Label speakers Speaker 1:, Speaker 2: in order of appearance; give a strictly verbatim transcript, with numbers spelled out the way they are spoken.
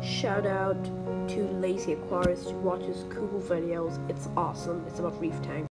Speaker 1: shout out to Lazy Aquarius to watch his cool videos. It's awesome. It's about reef tanks.